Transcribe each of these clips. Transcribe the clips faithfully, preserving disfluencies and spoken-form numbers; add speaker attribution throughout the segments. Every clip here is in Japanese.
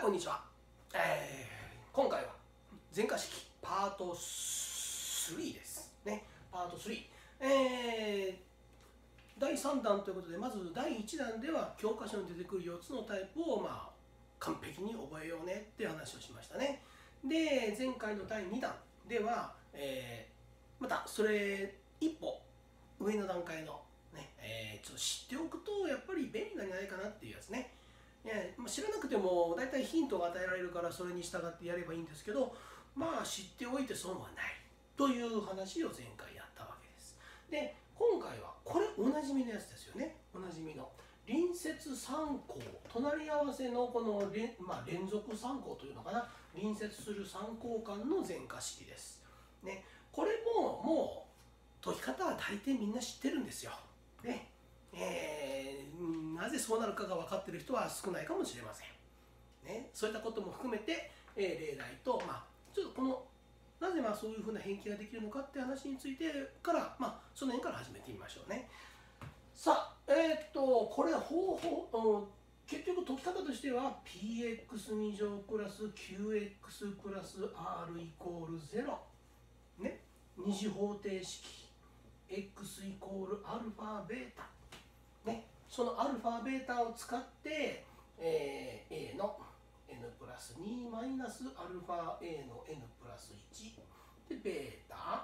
Speaker 1: はい、こんにちは。えー、今回は前科式パートスリーですね。パートスリー。えー、だいさんだんということで、まずだいいちだんでは教科書に出てくるよっつのタイプを、まあ、完璧に覚えようねっていう話をしましたね。で、前回のだいにだんでは、えー、またそれ一歩上の段階の、ねえー、ちょっと知っておくとやっぱり便利なんじゃないかなっていうやつね。ねまあ、知らなくても大体ヒントが与えられるからそれに従ってやればいいんですけど、まあ知っておいて損はないという話を前回やったわけです。で、今回はこれおなじみのやつですよね。おなじみの隣接参考、隣り合わせのこの連、まあ、連続参考というのかな、隣接する参考間の前科式です。ね、これももう解き方は大抵みんな知ってるんですよ。ねえー、なぜそうなるかが分かっている人は少ないかもしれません。ね、そういったことも含めて、えー、例題と、まあ、ちょっとこのなぜまあそういうふうな変形ができるのかって話についてから、まあ、その辺から始めてみましょうね。さあ、えー、っと、これ方法、うん、結局解き方としては ピーエックスに 乗プラス キューエックス プラス R イコールゼロ、ね、二次方程式 x イコールアルファベータ、ね、そのアルファベータを使って、えー、A の n プラスにマイナスアルファ A の n プラスいちでベータ、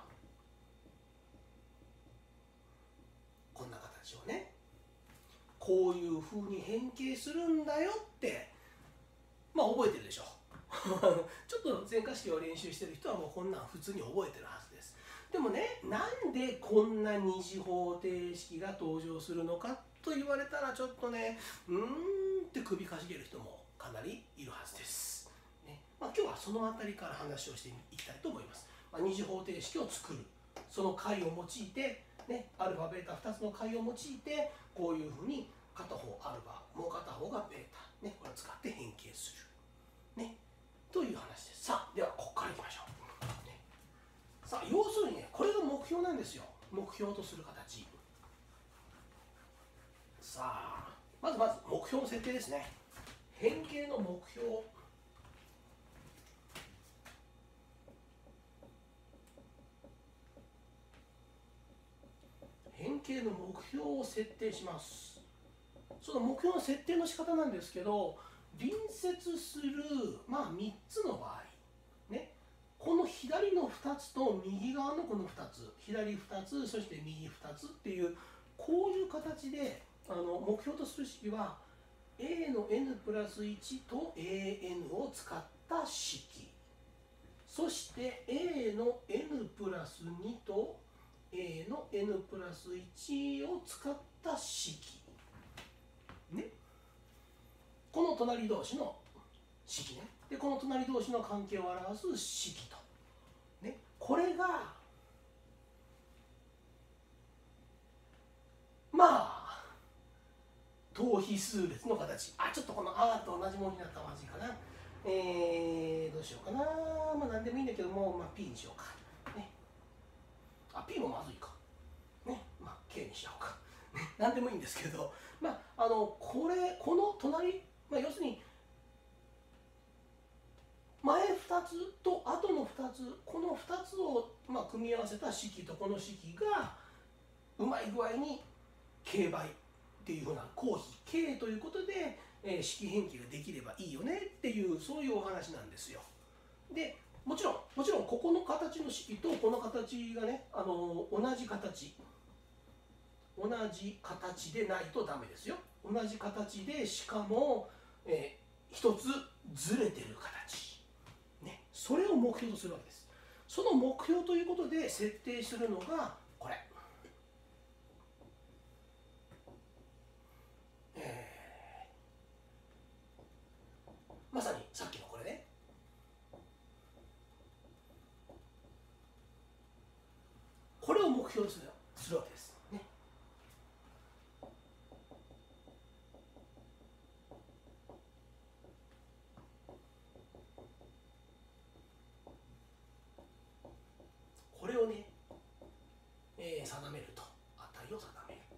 Speaker 1: こんな形をね、こういうふうに変形するんだよってまあ覚えてるでしょちょっと前科式を練習してる人はもうこんなん普通に覚えてるはずです。でもね、なんでこんな二次方程式が登場するのかと言われたらちょっとね、うーんって首かしげる人もかなりいるはずです。ねまあ、今日はその辺りから話をしていきたいと思います。まあ、二次方程式を作る、その解を用いて、ね、アルファ、ベータふたつの解を用いて、こういうふうに片方アルファ、もう片方がベータ、ね、これを使って変形する。ね、という話です。さあ、ではここからいきましょう。ね、さあ、要するにね、これが目標なんですよ。目標とする形。さあ、まずまず目標の設定ですね。変形の目標。変形の目標を設定します。その目標の設定の仕方なんですけど、隣接する、まあ、みっつの場合、ね、この左のふたつと右側のこのふたつ、左ふたつ、そして右ふたつっていう、こういう形であの目標とする式は A の n プラスいちと エーエヌ を使った式、そして A の n プラスにと A の n プラスいちを使った式、ね、この隣同士の式ね。で、この隣同士の関係を表す式と。ね、これが、まあ、等比数列の形。あ、ちょっとこの R と同じものになったらまずいかな。えー、どうしようかな。まあ、なんでもいいんだけども、まあ、P にしようか。ね。あ、P もまずいか。ね。まあ、K にしようか。なんでもいいんですけど、まあ、あの、これ、この隣、まあ、要するに、前ふたつと後のふたつ、このふたつを、まあ、組み合わせた式とこの式がうまい具合にK倍っていうふうな公比 K ということで、えー、式変形ができればいいよねっていうそういうお話なんですよ。で、もちろんもちろんここの形の式とこの形がね、あのー、同じ形同じ形でないとダメですよ。同じ形でしかも、えー、一つずれてる形。それを目標とするわけです。その目標ということで設定するのがこれ、えー、まさにさっきのこれね、これを目標とするするわけですね。これをね、えー、定めると、値を定める。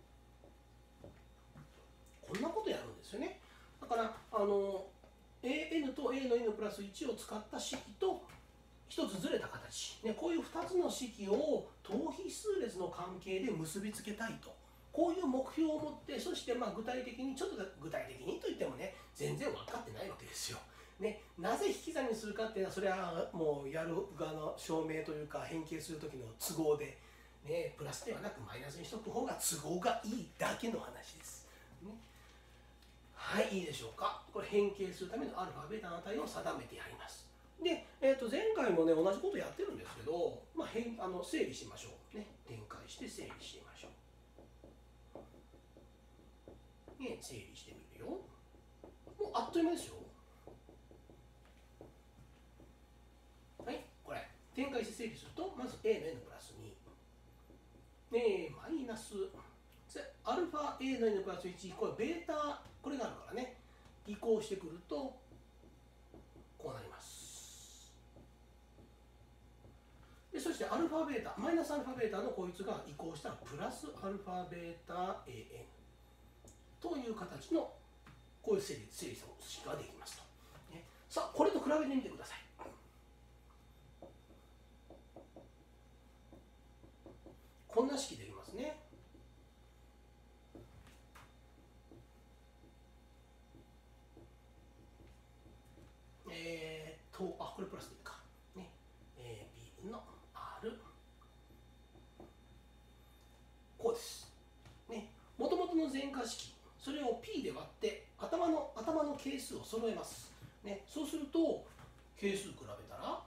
Speaker 1: こんなことやるんですよね。だから、あの エーエヌ と エ A の n プラスいちを使った式とひとつずれた形、ね、こういうふたつの式を等比数列の関係で結びつけたいと、こういう目標を持って、そしてまあ具体的に、ちょっと具体的にといってもね、全然分かってないわけですよ。ね、なぜ引き算にするかっていうのは、それはもうやる側の証明というか、変形する時の都合で、ね、プラスではなくマイナスにしとく方が都合がいいだけの話です。ね、はい、いいでしょうか。これ変形するためのアルファ、ベータの値を定めてやります。で、えー、と前回もね、同じことやってるんですけど、まあ、変あの整理しましょう。ね、展開して整理してみましょう。ね、整理してみるよ。もうあっという間ですよ。はい、これ、展開して整理すると、まず A の n プラスに。ね、マイナス、アルファ A の n プラスいち、これベータ、これがあるからね、移行してくると、こうなります。でそしてアルファベータ、マイナスアルファベータのこいつが移行したらプラスアルファベータ エーエヌ という形のこういう整理整理式ができますと、ね、さあこれと比べてみてください。こんな式できますね。えー、っとあこれプラスでいいかね、えー、B 分の R、こうです。ね、もともとの全化式、それを P で割って頭の頭の係数を揃えます。ね、そうすると係数比べたら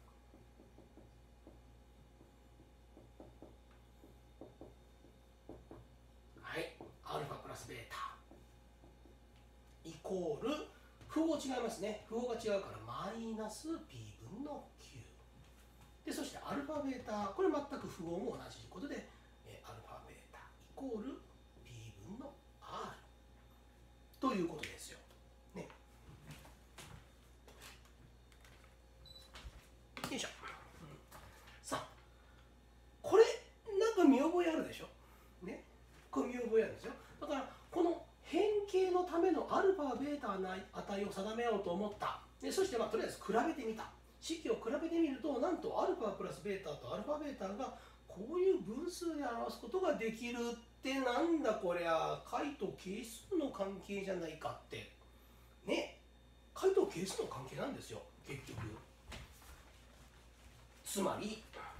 Speaker 1: はい、アルファプラスベータイコール符号違いますね。符号が違うからマイナス P 分の Q で、そしてアルファベータこれ全く符号も同じことで、えアルファベータイコール P 分の R ということですよ。ね。よいしょ。うん、さあ、これなんか見覚えあるでしょ。ね。これ見覚えあるんですよ。だからこの変形のためのアルファ、ベータの値を定めようと思った。でそしてまあとりあえず比べてみた。式を比べてみると、なんとアルファプラスベータとアルファベータがこういう分数で表すことができるってなんだこりゃ、解と係数の関係じゃないかって。ね。解と係数の関係なんですよ、結局。つまり、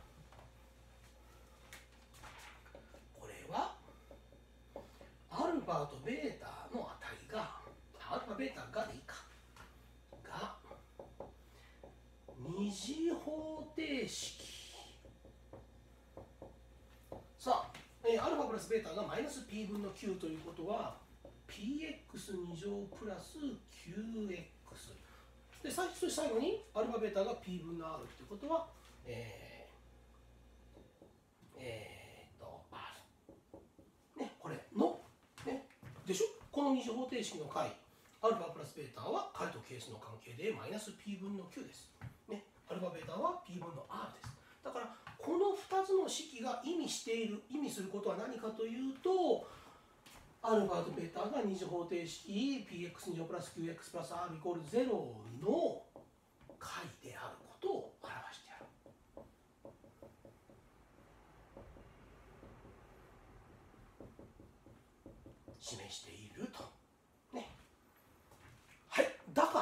Speaker 1: これはアルファとベータの値が、アルファベータがでいいか、が二次方程式。さあ、えー、アルファプラスベータがマイナス P 分の Q ということは ピーエックスに 乗プラス キューエックス で、最初最後にアルファベータが P 分の R ということは、えー、えー、っと R ね、これのねでしょ。この二次方程式の解アルファプラスベータは解と係数の関係でマイナス P 分の Q です、ね、アルファベータは P 分の R です。だからこのふたつの式が意味している意味することは何かというと、アルファとベータが二次方程式 ピーエックスに 乗プラス キューエックス プラス R イコールゼロの解であることを表してやる。示していると。ね。はい。だから、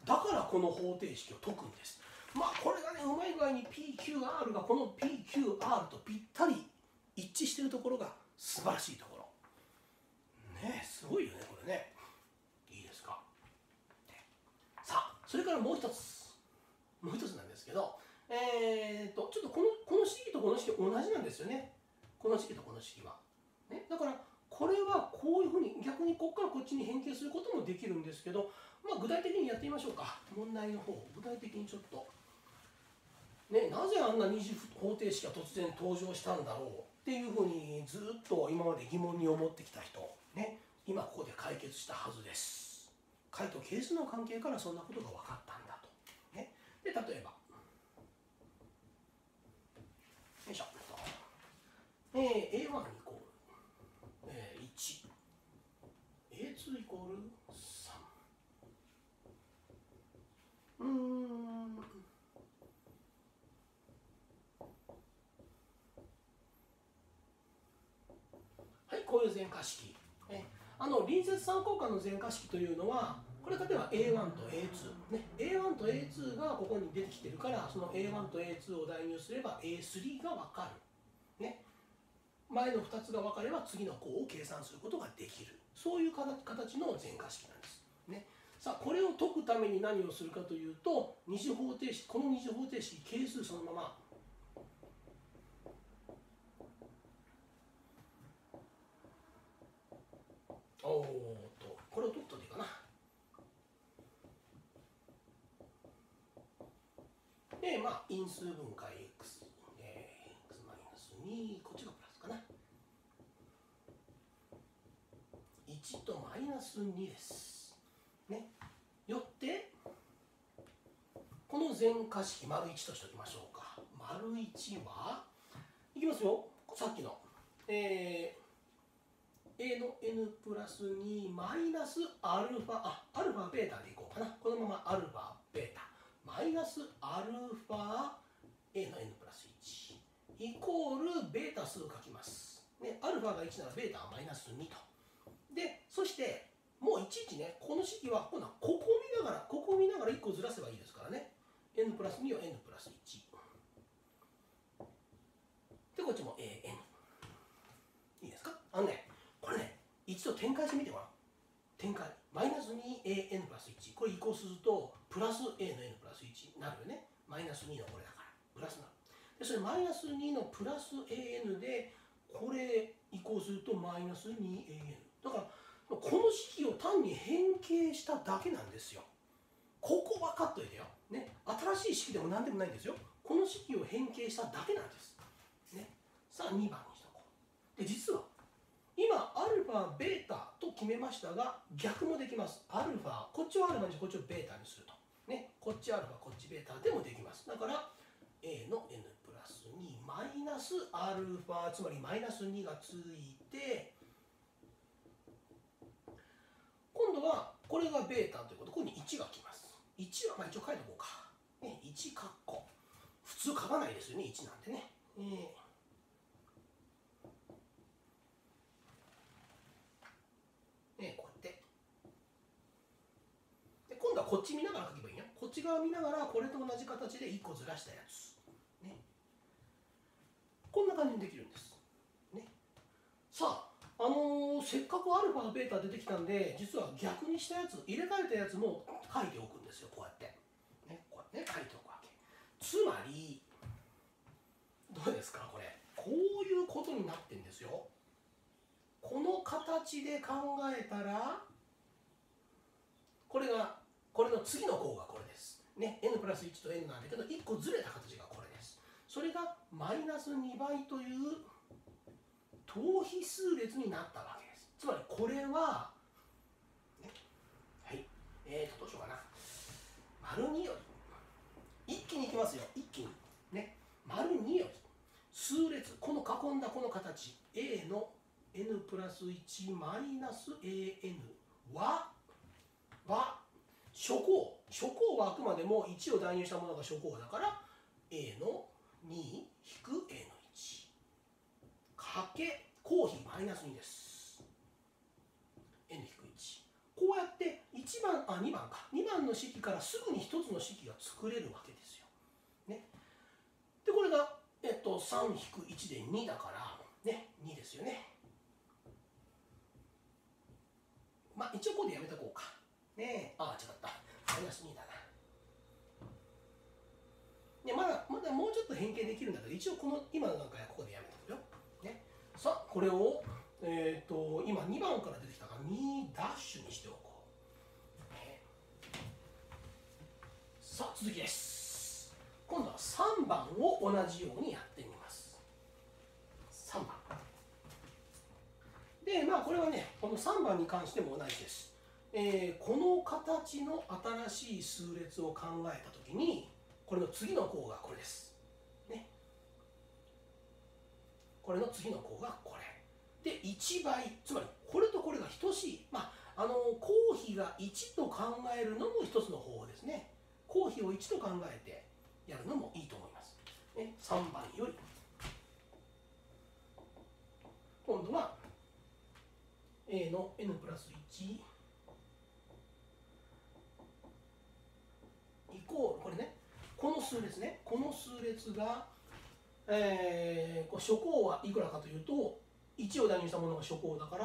Speaker 1: だからこの方程式を解くんです。まあこれがね、うまい具合に ピーキューアール がこの ピーキューアール とぴったり一致しているところが素晴らしいところ。ねえ、すごいよね、これね。いいですか。さあ、それからもう一つ。もう一つなんですけど、えー、と、ちょっとこの、この式とこの式同じなんですよね。この式とこの式は。ね、だから、これはこういうふうに、逆にここからこっちに変形することもできるんですけど、まあ具体的にやってみましょうか。問題の方、具体的にちょっと。ね、なぜあんな二次方程式が突然登場したんだろうっていうふうにずっと今まで疑問に思ってきた人、ね、今ここで解決したはずです。解と係数の関係からそんなことが分かったんだと。ね、で例えば、よいしょ、えー、エーワン イコール、えー、いち、エーツー イコールさん、 うーんはい、こういう全化式。えあの隣接三項間の全化式というのは、これ例えば エーワン と エーツー、ね、エーワン と エーツー がここに出てきてるから、その エーワン と エーツー を代入すれば エースリー が分かる。ね、前のふたつが分かれば次の項を計算することができる。そういう形の全化式なんです。ね、さあこれを解くために何をするかというと、二次方程式、この二次方程式係数そのままおーっとこれを解くといいかな。でまあ因数分解 x、えー、x マイナスに、こっちがプラスかな。いちとマイナスにです。ね、よってこの全化式丸いちとしておきましょうか。丸いちはいきますよ。さっきの、えー、a の n プラスにマイナスアルファ、あ、アルファベータでいこうかな。このままアルファベータマイナスアルファ a の n プラスいちイコールベータ数書きます。ね、アルファがいちならベータはマイナスにと。で、そしてもういちいちね、この式は今度はここを見ながら、ここを見ながらいっこずらせばいいですからね。n プラスにを n プラスいち。で、こっちも an。いいですか？あのね、これね、一度展開してみてごらん。展開。マイナス にエーエヌ プラスいち。これ移行すると、プラス a の n プラスいちになるよね。マイナスにのこれだから。プラスになる。で、それマイナスにのプラス an で、これ移行するとマイナス にエーエヌ。だから、この式を単に変形しただけなんですよ。ここ分かっといてよ。ね、新しい式でも何でもないんですよ。この式を変形しただけなんです。ね、さあにばんにしとこう。で、実は今アルファベータと決めましたが、逆もできます。アルファ、こっちをアルファにしてこっちをベータにすると。ね、こっちアルファ、こっちベータでもできます。だから a の n プラスにマイナスアルファ、つまりマイナスにがついて、今度はこれがベータということで、ここにいちが来ます。いちはまあ一応書いておこうか。ね、いちカッコ。普通書かないですよね、いちなんてね。えーね、こうやって。で、今度はこっち見ながら書けばいいよ。こっち側見ながら、これと同じ形でいっこずらしたやつ。ね。こんな感じにできるんです。ね。さあ、あのー、せっかくアルファ、ベータ出てきたんで、実は逆にしたやつ、入れ替えたやつも書いておくんですよ、こうやって。ね、こうやってね、書いておくわけ。つまり、どうですか、これ。こういうことになってんですよ。この形で考えたら、これが、これの次の項がこれです。ね、n プラスいちと n なんだけど、いっこずれた形がこれです。それがマイナスにばいという等比数列になったわけです。つまりこれは、ね、はい、えーと、どうしようかな。丸により、一気にいきますよ、一気に。ね、丸により、数列、この囲んだこの形、a の n プラスいちマイナス an は、は、初項。初項はあくまでもいちを代入したものが初項だから、a のに引く a のいち。かけ、項比マイナスにです。n 引くいち。こうやっていちばん、あ、にばんか。にばんの式からすぐにひとつの式が作れるわけですよ。ね。で、これが、えっと、さん引くいちでにだから、ね、にですよね。まあ、一応ここでやめとこうか。ねえ、ああ、違った。マイナスにだな。ね、まだ、まだもうちょっと変形できるんだけど、一応この、今の段階はここでやめとくよ。ね。さあ、これを、えっと、今にばんから出てきたからにダッシュにしておこう。ね、さあ、続きです。今度はさんばんを同じようにやってみます。さんばん。で、まあ、これはね、このさんばんに関しても同じです。えー、この形の新しい数列を考えたときに、これの次の項がこれです。ね。これの次の項がこれ。で、いちばい、つまりこれとこれが等しい。まあ、あの、項比がいちと考えるのも一つの方法ですね。 公比をいちと考えてやるのもいいと思います。ね、さんばんより今度は A の N プラスいちイコール、これね、この数列ね、この数列が、えー、こう初項はいくらかというと、いちを代入したものが初項だから、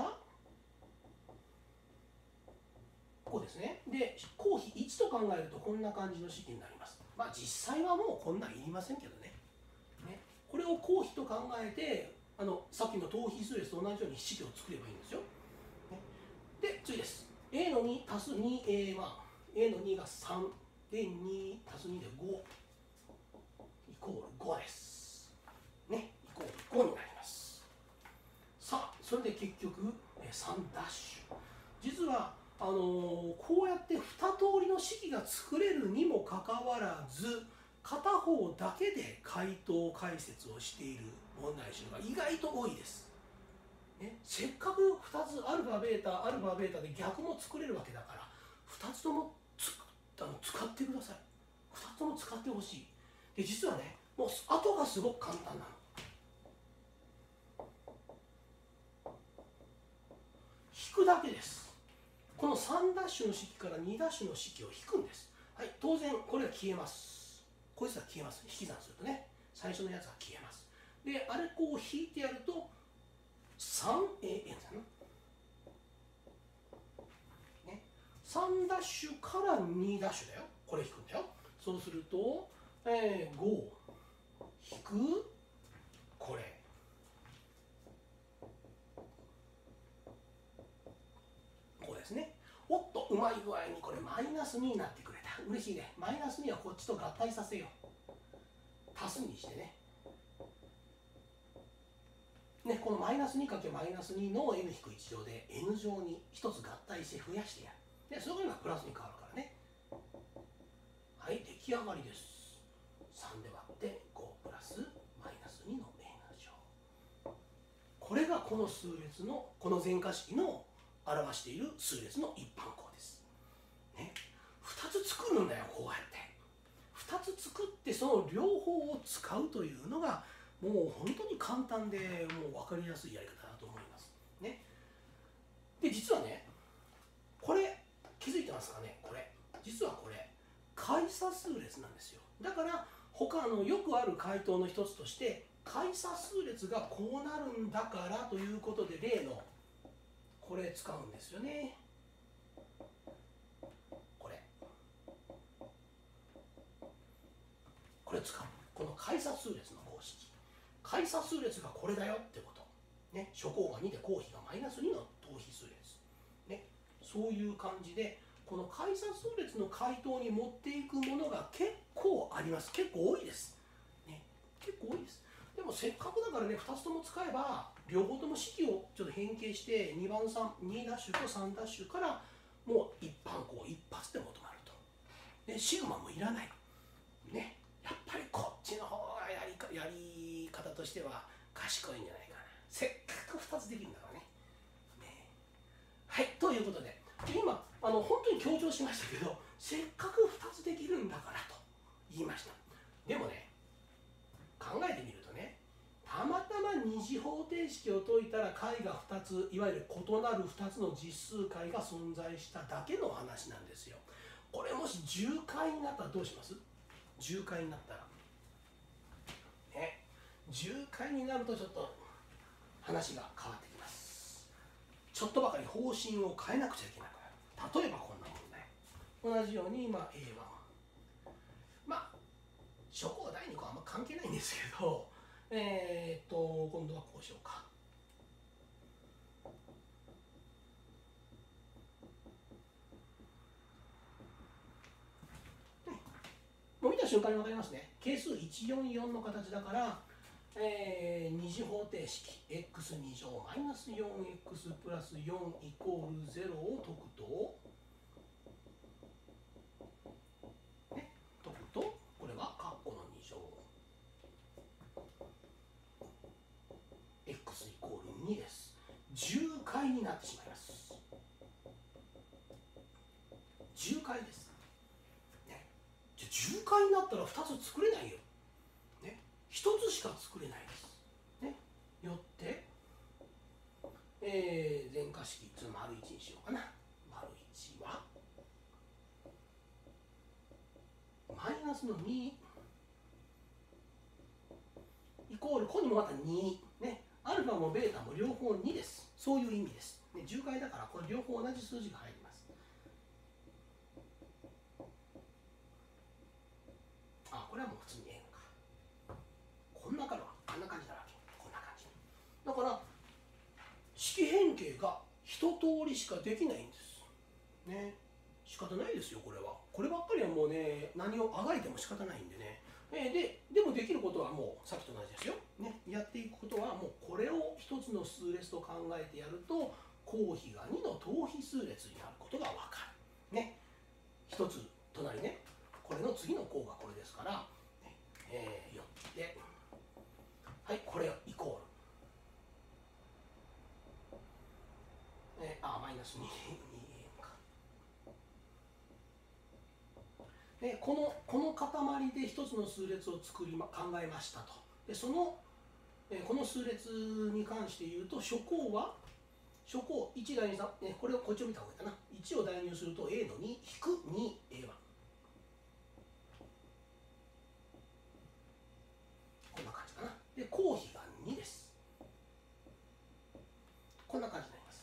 Speaker 1: こうですね。で、公比いちと考えるとこんな感じの式になります。まあ実際はもうこんなんいりませんけどね。ね、これを公比と考えて、あのさっきの等比数列と同じように式を作ればいいんですよ。ね、で、次です。A のに足す にエーワン、A のにがさん、でに足すにでご、イコールごです。ね、イコールごになります。さあ、それで結局さんダッシュ。実はあのー、こうやってに通りの式が作れるにもかかわらず、片方だけで回答解説をしている問題集が意外と多いです。ね、せっかくふたつアルファベータアルファベータで逆も作れるわけだから、ふたつともつあの使ってください。ふたつとも使ってほしい。で実はね、もう後がすごく簡単なの。引くだけです。このさんダッシュの式からにダッシュの式を引くんです。はい、当然これは消えます。こいつは消えます。引き算するとね、最初のやつは消えます。で、あれこう引いてやると さんエーエヌ だな、ね。さんダッシュからにダッシュだよ。これ引くんだよ。そうすると、えー、ご引くこれ。こうですね。おっと、うまい具合にこれマイナスにになってくれた。嬉しいね。マイナスにはこっちと合体させよう。足すにしてね。ね、このマイナスにかけるマイナスにの エヌ いち乗で N 乗にひとつ合体して増やしてやる。で、それがプラスに変わるからね。はい、出来上がりです。さんで割ってごプラスマイナスにの N 乗。これがこの数列の、この全化式の表している数列の一般項です。ね、ふたつ作るんだよ、こうやって。ふたつ作ってその両方を使うというのがもう本当に簡単でもう分かりやすいやり方だと思います。ね、で実はね、これ気づいてますかね。これ実はこれ解差数列なんですよ。だから他のよくある回答の一つとして解差数列がこうなるんだからということで例のこれ使うんですよね。これこれ使う。この解差数列の公式。解差数列がこれだよってこと。ね、初項がにで公比がマイナスにの等比数列。ね、そういう感じで、この解差数列の回答に持っていくものが結構あります。結構多いです。ね、結構多いです。でもせっかくだからね、ふたつとも使えば、両方とも式をちょっと変形して、にばんさん、にダッシュとさんダッシュからもう一般項一発で求まると。で、シグマもいらない。ね、やっぱりこっちの方がやりかやり方としては賢いんじゃないかな。せっかくふたつできるんだからね。ね、はい、ということで、今あの本当に強調しましたけど、せっかくふたつできるんだからと言いました。でもね、考えてみるとね、たまたま二次方程式を解いたら解がふたつ、いわゆる異なるふたつの実数解が存在しただけの話なんですよ。これもし重解になったらどうします？重解になったらね、重解になるとちょっと話が変わってきます。ちょっとばかり方針を変えなくちゃいけなくなる。例えばこんな問題、同じように、まあ、エーワン、 まあ初項だいに項はあんま関係ないんですけど、えー、っと今度はこうしようか。もう見た瞬間に分かりますね。係数いちよんよんの形だから、えー、二次方程式 エックスに 乗マイナス よんエックス プラスよんイコールゼロを解くと、ね、解くとこれは括弧のに乗 x イコールにです。重解になってしまいます。重解です、ね、 重解になったらふたつ作れないよ、ね、ひとつしか作れないです、ね、よって、えー、全化式ちょっと丸いちにしようかな。丸いちはマイナスのにイコール、ここにもまたに、ね、アルファもベータも両方にです。そういう意味です、ね、重解だからこれ両方同じ数字が入ります。あ、これはもう普通に n か。こんなからあんな感じなわけ。こんな感じだから式変形が一通りしかできないんですね。仕方ないですよ。これはこればっかりはもうね、何をあがいても仕方ないんでね。えー、ででもできることはもうさっきと同じですよ、ね、やっていくことはもうこれを一つの数列と考えてやると項比がにの等比数列になることが分かるね。一つ隣ね、これの次の項がこれですから、ねえー、よってはい、これイコール、えー、あマイナスにかで、このこの塊で一つの数列を作り、ま、考えましたと。でその、えー、この数列に関して言うと初項は初項いち代入さん、ね、これをこっちを見た方がいいかな。いちを代入すると a の に 引く にエーワン、 こんな感じかな。で項比がにです。こんな感じになります。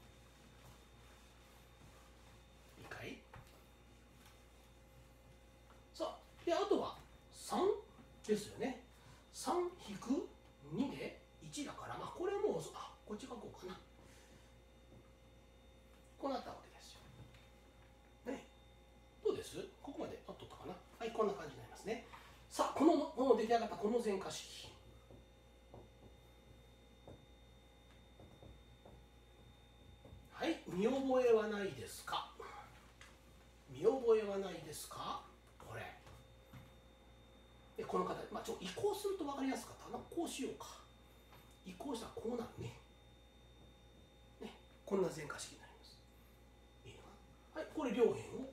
Speaker 1: いいかい。さあであとはさんですよね。さん引くにでいちだから、まあこれはもうあこっち書こうかな。こうなったわけですよ。ね、どうです？ここまであっとったかな。はい、こんな感じになりますね。さあこのこの出来上がったこの全化式、はい、見覚えはないですか？見覚えはないですか？これでこの形、まあ、ちょ移行すると分かりやすかったな。こうしようか。移行したらこうなるね。ね、こんな全化式になります。いいのかな。はい、これ両辺を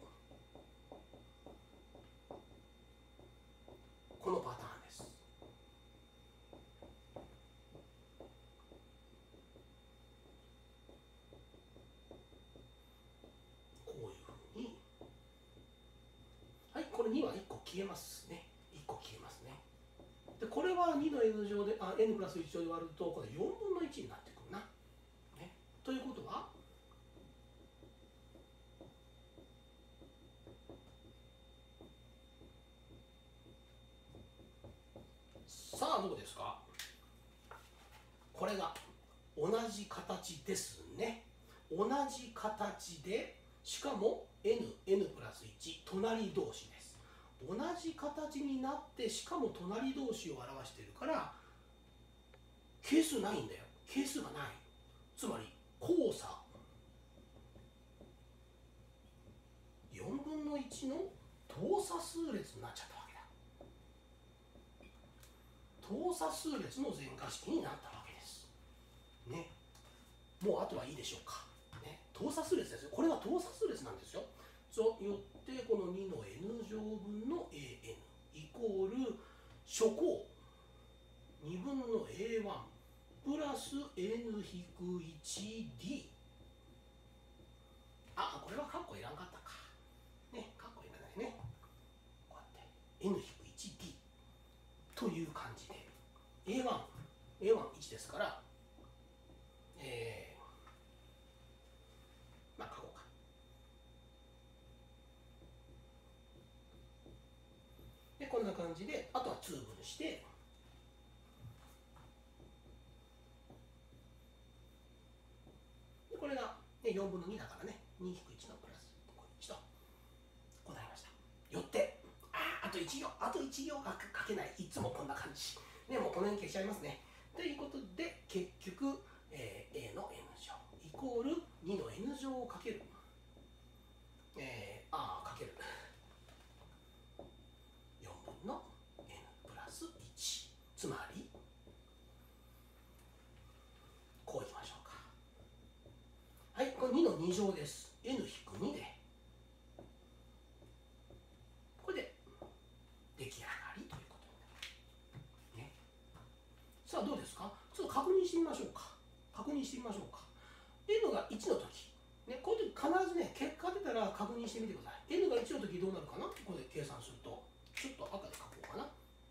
Speaker 1: このパターンです。こういうふうに、はい、これにはいっこ消えますね。いっこ消えますね。でこれはにの n 乗であ n プラスいち乗で割るとこれよんぶんのいちになってくるな。ね、ということはさあどうですか？これが同じ形ですね。同じ形でしかも n、n プラスいち隣同士です。同じ形になってしかも隣同士を表しているから係数ないんだよ。係数がない。つまり交差よんぶんのいちの等差数列になっちゃったわけだ。等差数列の全化式になったわけですね。もうあとはいいでしょうか、ね、等差数列ですよ。これは等差数列なんですよ。とよってこのにの n 乗分の an イコール初項にぶんの エーワン プラス n 引く いちディー。 あ、これはカッコいらんかったか。ね、カッコいらないね。こうやって n 引く いちディー という感じで エーワン、エーワンいち ですから、えー、まあ書こうか。でこんな感じであとは通分して、でこれが、ね、よんぶんのにだからね、に引くいちのプラスいちとこうなりました。よってああといち行あといち行が書けない。いつもこんな感じね。もうこの辺消しちゃいますね。ということで結局、えー、a の n 乗イコールにの n 乗をかける、えー、ああかけるよんぶんの n プラスいち、つまりこういきましょうか。はい、これにのに乗です。 n 引くにでこれでしてみましょうか。確認してみましょうか。N がいちの時、ね、こういう時必ずね、結果出たら確認してみてください。N がいちの時どうなるかな。ここで計算すると、ちょっと赤で書こうかな。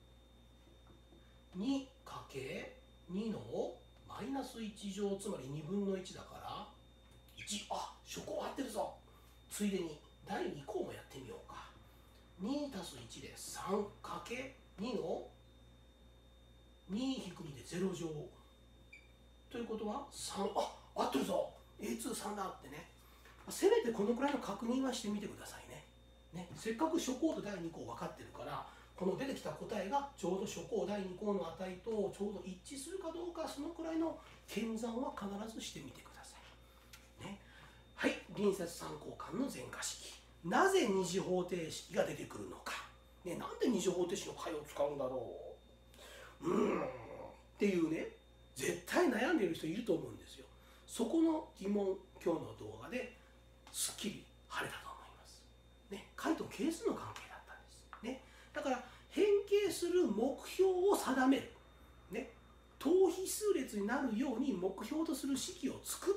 Speaker 1: にかけにのマイナスいち乗、つまりにぶんのいちだからいち。あ、初項合ってるぞ。ついでにだいに項もやってみようか。にたすいちでさんかけにのに引くにでゼロ乗ということはさん。あ、合ってるぞ。 エーツーさん だってね。せめてこのくらいの確認はしてみてくださいね。ね、せっかく初項とだいに項分かってるから、この出てきた答えがちょうど初項だいに項の値とちょうど一致するかどうか、そのくらいの検算は必ずしてみてください。ね、はい、隣接参考間の全化式。なぜ二次方程式が出てくるのか。ね、なんで二次方程式の解を使うんだろう。うーんっていうね、絶対悩んでいる人いると思うんですよ。そこの疑問、今日の動画ですっきり晴れたと思います。ね、解と係数の関係だったんです。ね、だから変形する目標を定める。ね、等比数列になるように目標とする式を作って、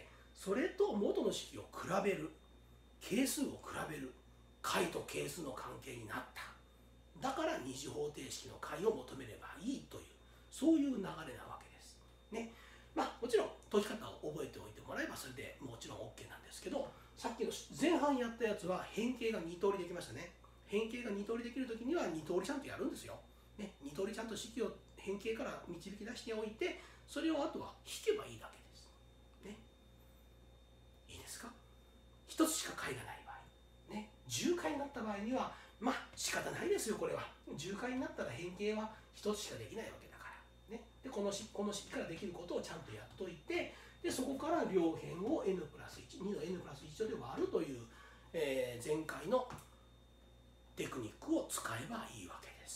Speaker 1: それと元の式を比べる。係数を比べる。解と係数の関係になった。だから二次方程式の解を求めればいいという、そういう流れなわけです。ね、まあもちろん解き方を覚えておいてもらえばそれでもちろん OK なんですけど、さっきの前半やったやつは変形がに通りできましたね。変形がに通りできるときにはに通りちゃんとやるんですよ。ね、に通りちゃんと式を変形から導き出しておいて、それをあとは引けばいいだけです。ね、いいですか。ひとつしか解がない場合、ね、じゅう解になった場合にはまあ仕方ないですよ。これはじゅう解になったら変形はひとつしかできないわけだから、ね、でこの式この式からできることをちゃんとやっといて、でそこから両辺を n プラスいち、にの n プラスいち乗で割るという、えー、前回のテクニックを使えばいいわけです。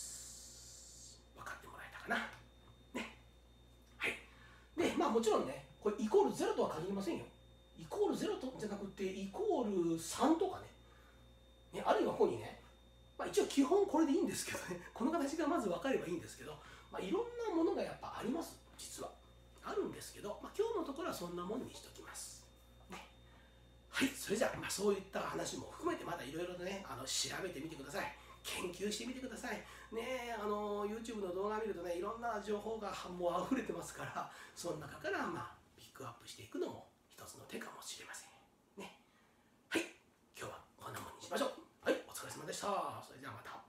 Speaker 1: 分かってもらえたかな。ね、はい。でまあもちろんね、これイコールゼロとは限りませんよ。イコールゼロとじゃなくてイコールさんとかね、ね、あるいはここにね、まあ、一応基本これでいいんですけどね、この形がまず分かればいいんですけど、まあ、いろんなものがやっぱあります。実はあるんですけど、まあ、今日のところはそんなもんにしときます、ね、はい。それじゃあ、まあ、そういった話も含めてまたいろいろとね、あの調べてみてください。研究してみてくださいね。あの YouTube の動画見るとね、いろんな情報がもう溢れてますから、その中からまあピックアップしていくのも一つの手かもしれませんね。はい、今日はこんなもんにしましょう。はい、お疲れ様でした。それじゃあまた。